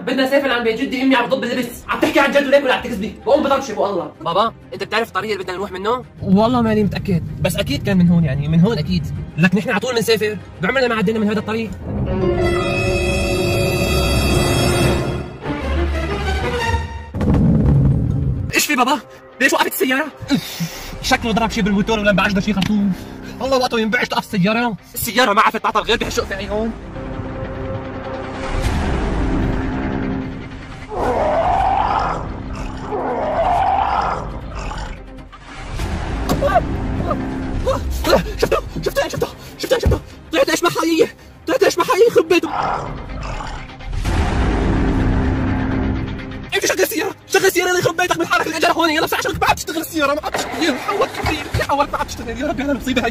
بدنا نسافر عند بيت جدي، امي عم تضب اللبس، عم تحكي عن جد وليك ولا عم تكذبي؟ بقوم بضربش والله. بابا انت بتعرف الطريق اللي بدنا نروح منه؟ والله ماني متاكد، بس اكيد كان من هون، يعني من هون اكيد، لك نحن على طول بنسافر، بعمرنا ما عدينا من هذا الطريق. ايش في بابا؟ ليش وقفت السيارة؟ شكله ضرب شيء بالموتور ولا انبعج له شيء خرطوم. والله وقته ينبعج توقف السيارة. السيارة ما عرفت تعطل غير بهالشق في هون. شفتها طلعت ايش محايية، يخرب بيته. انت شغل السيارة اللي يخرب بيتك من حالك الاجل هون. يلا بسرعة شغلك، ما عاد تشتغل السيارة، ما عاد تشتغل. حاولت كثير، حاولت ما عاد تشتغل. يا ربي على المصيبة هي.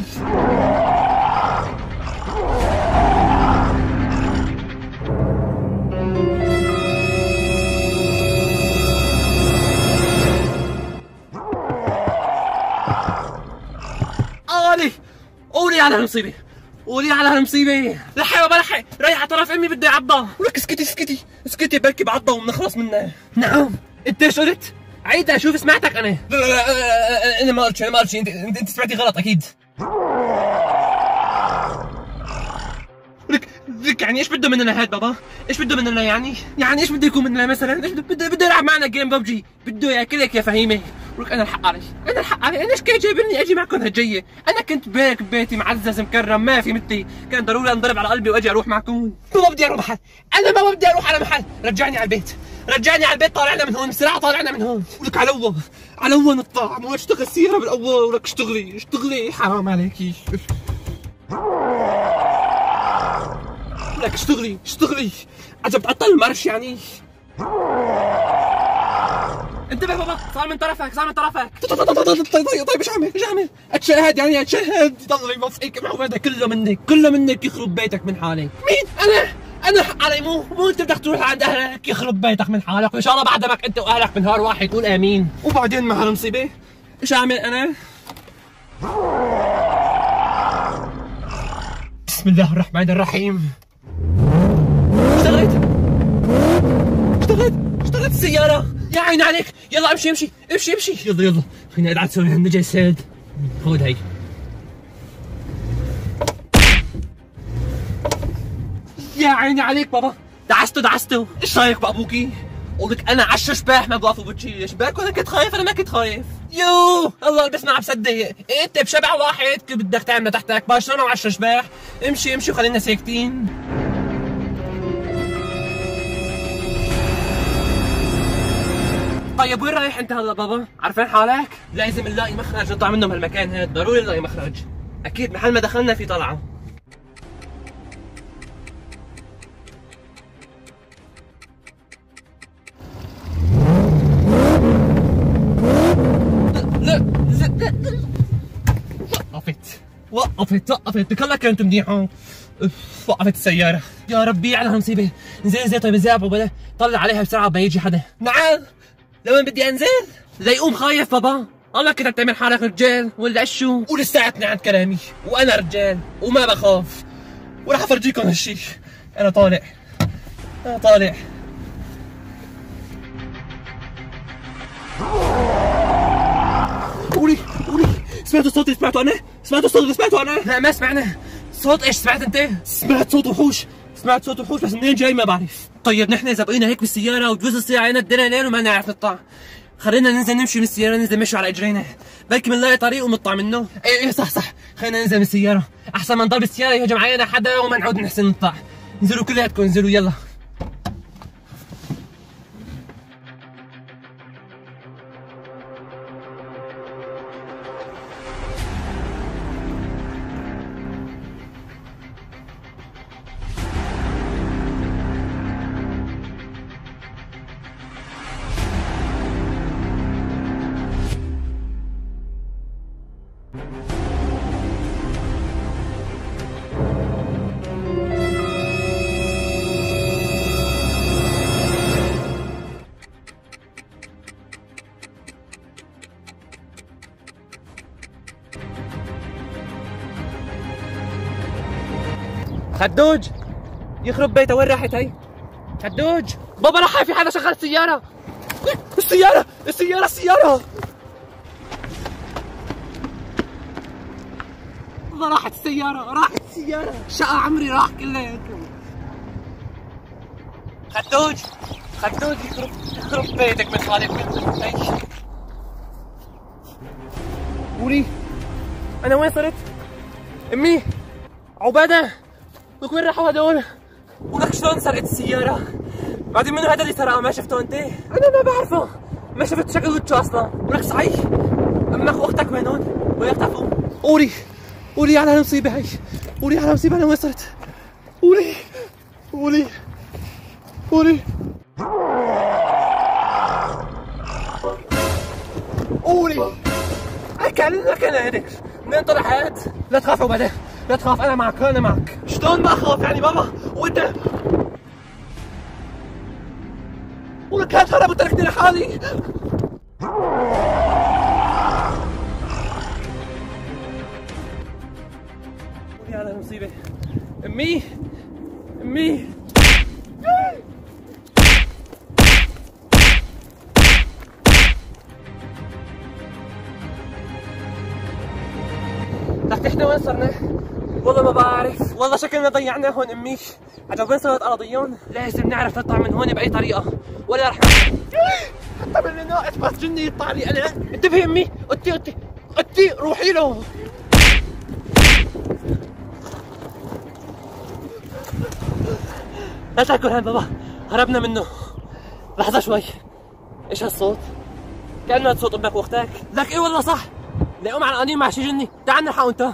قولي على هالمصيبة، لحق بابا لحق، رايح على طرف امي بدي عضها. ولك اسكتي بركي بعضها وبنخلص منها. نعم انت ايش قلت؟ عيدها شوف سمعتك انا. لا انا ما قلت شيء، انت سمعتي غلط اكيد. لك يعني ايش بده مننا هاد بابا؟ ايش بده مننا يعني ايش بده يكون مننا مثلا؟ ايش بده يلعب معنا جيم ببجي، بده ياكلك يا فهيمه. ولك انا الحق علي، انا ايش كان جايبني اجي معكم هالجيه؟ انا كنت بيك ببيتي معزز مكرم ما في مثلي، كان ضروري انضرب على قلبي واجي اروح معكم. ما بدي اروح محل، انا ما بدي اروح على محل، رجعني على البيت، طالعنا من هون بسرعه، طالعنا من هون. ولك على اول نطلع، مو اشتغل السياره بالاول. ولك اشتغلي حرام عليكي. لك اشتغلي عجب تعطل المرش يعني. انتبه بابا، صار من طرفك. طيب ايش عامل؟ اتشهد ضل يمسحك معه. هذا كله منك يخرب بيتك من حالك. مين؟ انا حق علي، مو انت بدك تروح عند اهلك يخرب بيتك من حالك، وان شاء الله بعدمك انت واهلك بنهار واحد، قول امين. وبعدين مع هالمصيبه ايش اعمل انا؟ بسم الله الرحمن الرحيم. اشتغلت السيارة. يا عيني عليك، يلا امشي. يلا خلينا نقعد نسوي هالنجس هاد. خذ هي. يا عيني عليك بابا، دعسته. ايش رايك بابوكي؟ قولك انا 10 شباح ما بوقفوا بوجهي. شباك وانا كنت خايف؟ انا ما كنت خايف. يوه الله بس ما عم صدق، انت بشبع واحد كيف بدك تعمل تحتك برشلونة و10 شباح؟ امشي وخلينا ساكتين. طيب وين رايح انت هلا بابا؟ عرفان حالك؟ لازم نلاقي مخرج نطلع منه من هالمكان هذا، ضروري نلاقي مخرج. اكيد محل ما دخلنا في طلعه. لا وقفت لك هلا كانت منيحه. وقفت السيارة. يا ربي على هالمصيبة. انزل طيب انزل بابا، طلع عليها بسرعة بيجي حدا. نعم لوين بدي انزل؟ ليقوم خايف بابا. الله كنت بتعمل حالك رجال ولا شو؟ ولساتني عند كلامي، وانا رجال وما بخاف، وراح افرجيكم هالشي. انا طالع. قولي سمعتوا الصوت اللي سمعته انا؟ لا ما سمعنا. صوت ايش سمعت انت؟ سمعت صوت وحوش بس منين جاي ما بعرف. طيب نحن اذا بقينا هيك بالسيارة وتجوز الساعة علينا الدنيا ليل وما نعرف نطلع، خلينا ننزل نمشي من السيارة، ننزل نمشي على اجرينا، بلكي بنلاقي طريق ونطلع منه. ايه صح، خلينا ننزل من السيارة احسن ما نضل بالسيارة يهجم علينا حدا وما نعود نحسن نطلع. انزلوا كلياتكم انزلوا يلا. خدوج يخرب بيته، وين راحت هي؟ خدوج بابا راح في حدا شغل سيارة. السيارة السيارة السيارة بابا راحت السيارة شقة عمري راح كلياته. خدوج يخرب بيتك من خالد منك. قولي انا وين صرت؟ امي عبادة لك وين راحوا هدول؟ ولك شلون سرقت السيارة؟ بعدين منو هذا اللي سرقها ما شفته انت؟ انا ما بعرفه ما شفت شكله وجهه اصلا. ولك صحيح امك واختك وينهم؟ وين اختفوا؟ قولي على المصيبة هي. قولي على المصيبة انا وين صرت؟ قولي اكلمك انا هيك منين طلعت؟ لا تخاف عبادة لا تخاف انا معك. شلون ما اخاف يعني بابا وانت؟ ولك هاد هرب وتركني لحالي. قولي على المصيبة. امي لك احنا وين صرنا؟ والله ما بعرف، والله شكلنا ضيعنا هون امي. عجب وين صارت اراضيون؟ لازم نعرف نطلع من هون باي طريقة ولا رح حتى من ناقص بس جني يطلع لي انا. انتبهي امي، قتي روحي له. لا تاكل هان بابا، هربنا منه. لحظة شوي، ايش هالصوت؟ كأنه صوت امك واختك. لك ايه والله صح، لاقوم علقانين مع شي جني. تعال نلحقوا انت.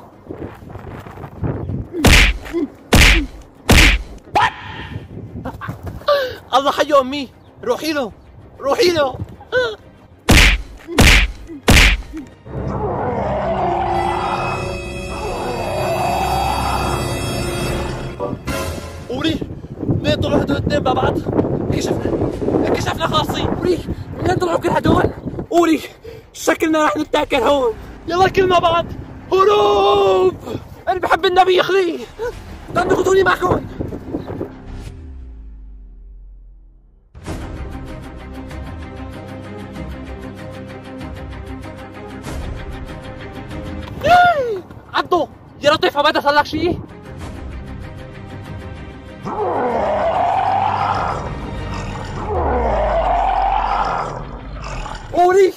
الله حيو امي، روحي له. قولي منين طلعوا هدول الاثنين مع بعض؟ انكشفنا خالصين. قولي منين طلعوا كل هدول؟ قولي شكلنا رح نتاكل هون. يلا كلنا بعض هروب. انا بحب النبي يخليه. بدكم خذوني معكم. عضو يا لطيف عبادة صار لك شيء؟ قولي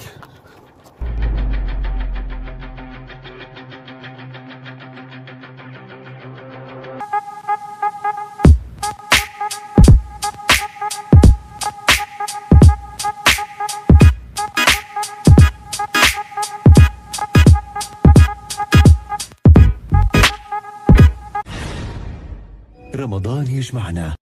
رمضان يجمعنا.